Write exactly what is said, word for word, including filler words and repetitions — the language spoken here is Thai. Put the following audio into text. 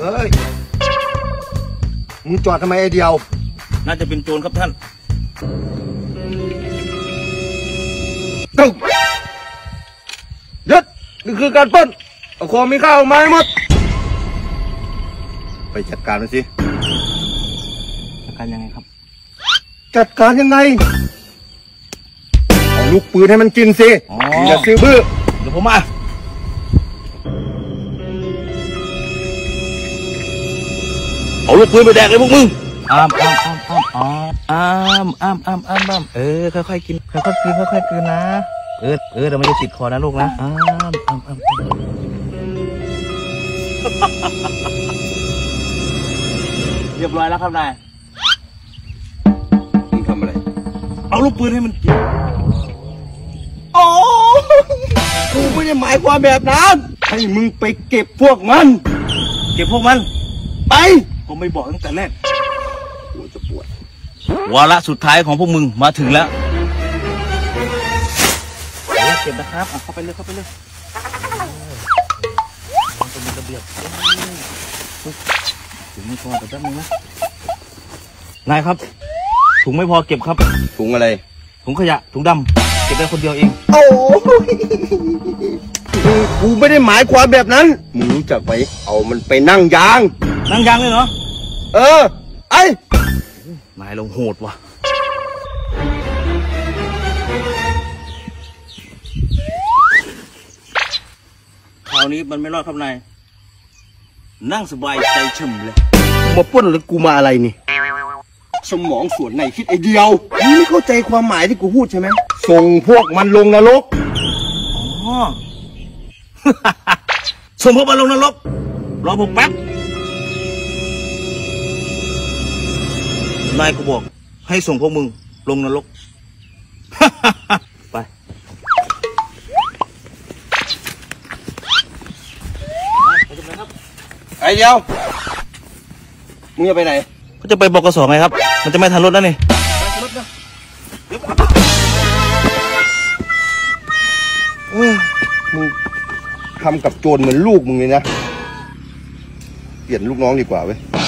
ฮ้ยมึงจอดทำไมไอเดียวน่าจะเป็นโจรครับท่านตึ๊กยึดนี่คือการปล้นเอาของมีค่าออกมาให้หมดไปจัดการมันสิจัดการยังไงครับจัดการยังไงเอาลูกปืนให้มันกินสิอย่าซื้อบื้อเดี๋ยวผมมาเอาลูกปืนไปแดกเลยพวกมึงอ้ามอ้ามอ้ามอ้ามอ้ามอ้ามอ้ามอ้ามอ้ามเออค่อยๆกินค่อยๆกินค่อยๆกินนะเออเออเราไม่ได้ติดคอนะลูกนะอ้ามอ้ามอ้ามเรียบร้อยแล้วครับนายมึงทำอะไรเอาลูกปืนให้มันกินโอ้กูไม่ได้หมายความแบบนั้นให้มึงไปเก็บพวกมันเก็บพวกมันไปผมไม่บอกตั้งแต่แรกกูจะปวดวาระสุดท้ายของพวกมึงมาถึงแล้วเก็บนะครับเข้าไปเลยเข้าไปเลยต้องมีระเบียบถุงไม่พอแต่แป๊บนึงนะนายครับถุงไม่พอเก็บครับถุงอะไรถุงขยะถุงดำเก็บได้คนเดียวเองโอ้กูไม่ได้หมายความแบบนั้นมึงรู้จักไหมเอามันไปนั่งยางนั่งยางเลยเหรอเออไอ้นายเราโหดว่ะคราวนี้มันไม่รอดครับนายนั่งสบายใจชุ่มเลยมาป้นหรือกูมาอะไรนี่สมองส่วนไหนคิดไอเดียวมึงไม่เข้าใจความหมายที่กูพูดใช่ไหมส่งพวกมันลงนรกอ๋อ ส่งพวกมันลงนรกรอผมแป๊บนายกูบอกให้ส่งพวกมึงลงนรก ไปไอเดียวมึงจะไปไหนก็จะไปบกสไงครับมันจะไม่ทันรถแล้วนี่มึงทำกับโจรเหมือนลูกมึงเลยนะเปลี่ยนลูกน้องดีกว่าเว้ย